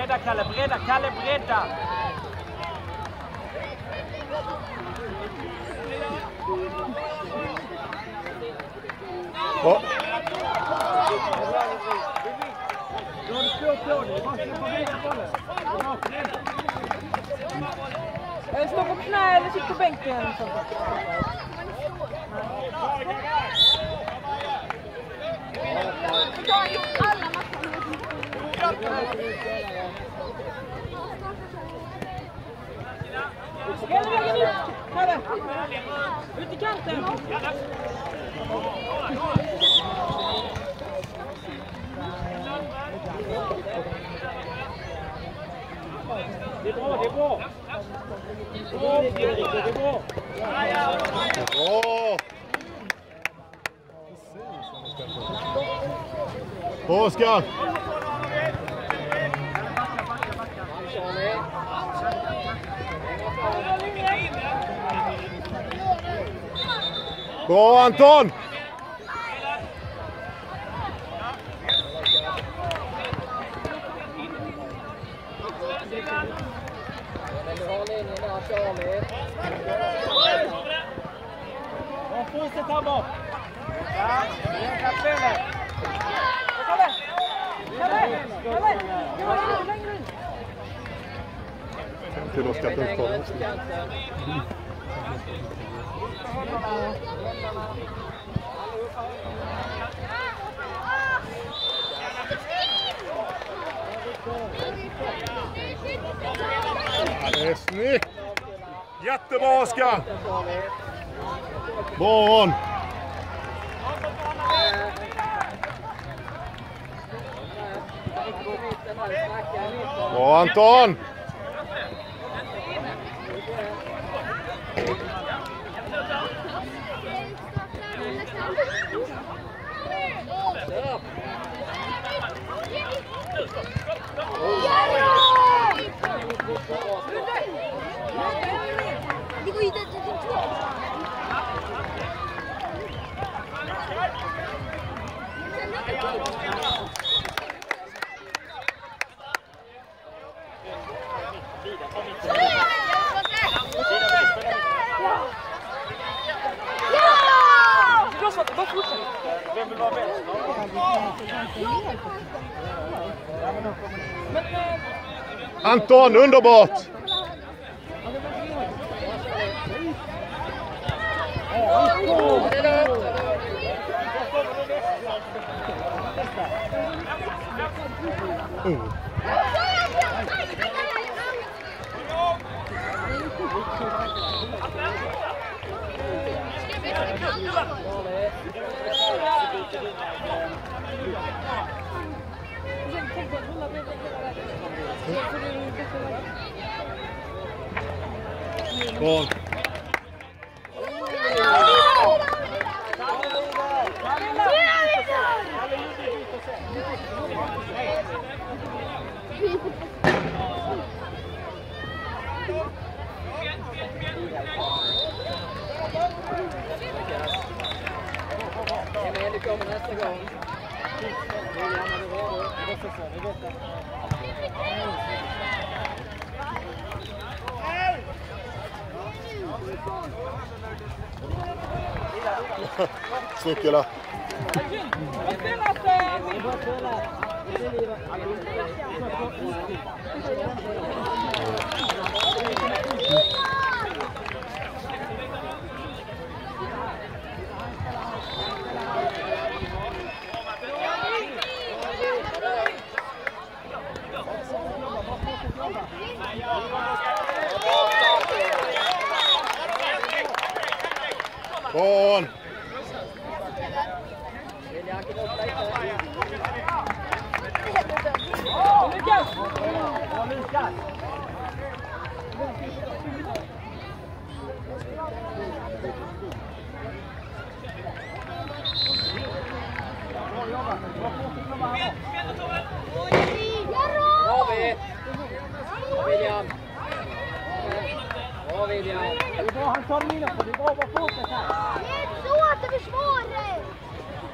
Bredda, Kalle, bredda, Kalle, bredda! Ja. Stå på knä eller sitt på bänken. Hela vägen ut! Kalle! Ut i kanten! Det är bra, det är bra! Det är bra! Bra, Oskar! Bra, Anton! Fortsätt här bak! Ja, det är kaptener! Kalle! Kalle! Kalle! Kalle! Längre in! Till Oskar Puttholm. Ja, det är snyggt! Jättebra, Oskar! Bra, Ron! Bra, Anton! Det går ju inte. Vem vill vara bäst? Anton, underbart! Bra. Det kommer nästa gång. Snickela. Bon. Han tar den inne på det. Bra, vad fortsätt här. Det är inte så att det försvarar.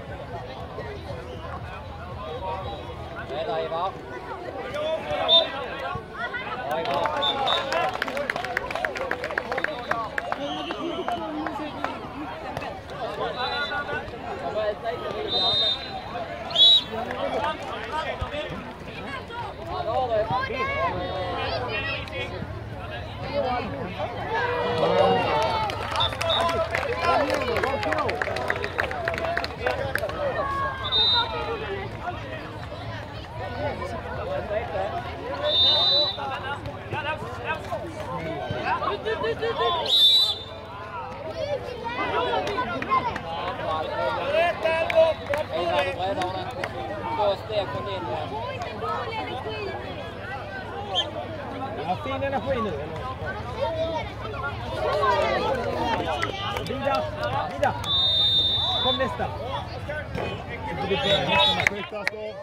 Rädda Ivar. Ja, fin energi nu. Vida. Kom nästa. Skjutas då.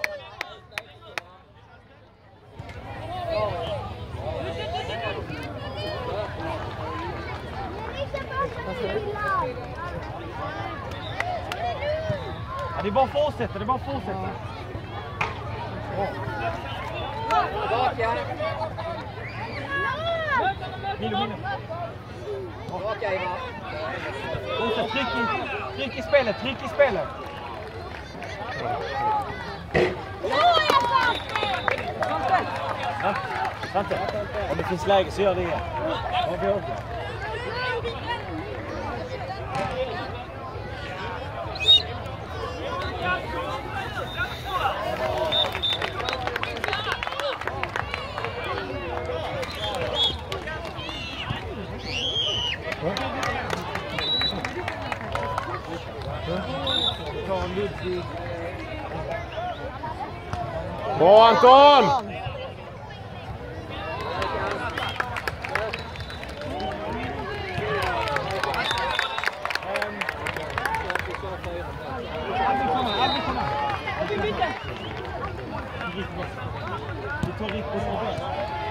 Ja, det är bara att fortsätta, Tillbaka. Milo. Tillbaka, Ivar. Fortsätt, tryck i spelet. Svante, om det finns läge så gör det igen. Bra Anton! Du tar riktigt på det.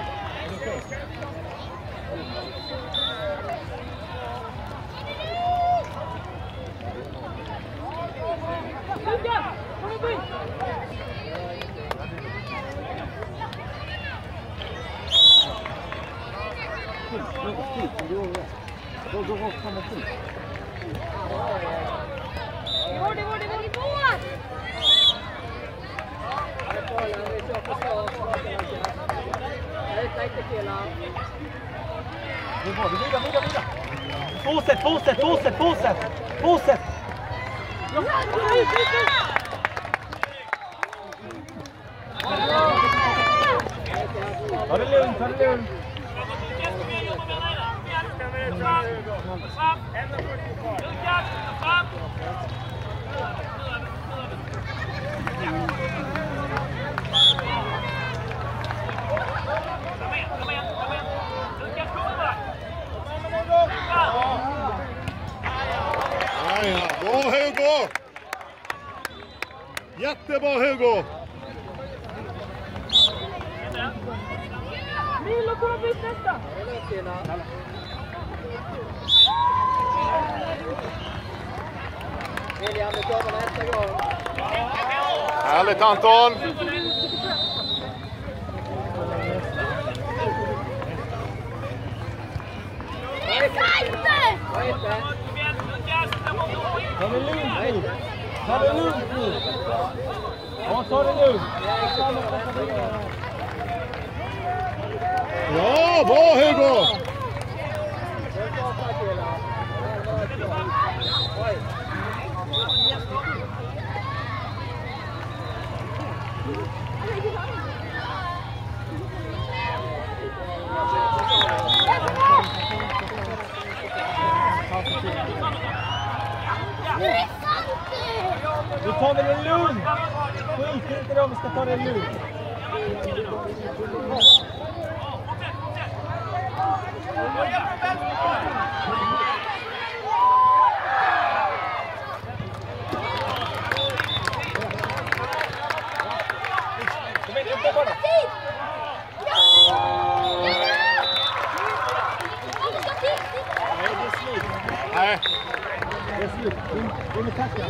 Gå rakt framåt dit. Det går. Det var det, vida. Fortsätt. Ta det lugnt. Bra Hugo! Jättebra Hugo! Milo, kom och byt nästa. William, du kommer nästa gång. Härligt Anton! Ta det lugnt nu. Ja, ta det lugnt. Ja, bra Hugo! Nu tar vi det lugnt. Skit inte då, vi ska ta det lugnt. Kom igen, upp bara. Nej. Det är slut. In och tacka.